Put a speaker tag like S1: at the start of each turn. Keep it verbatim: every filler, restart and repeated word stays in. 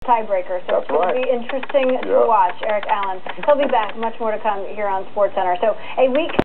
S1: tiebreaker. So
S2: That's
S1: it's going
S2: right.
S1: to be interesting
S2: Yeah.
S1: to watch. Eric Allen. He'll be back. Much more to come here on SportsCenter. So a week.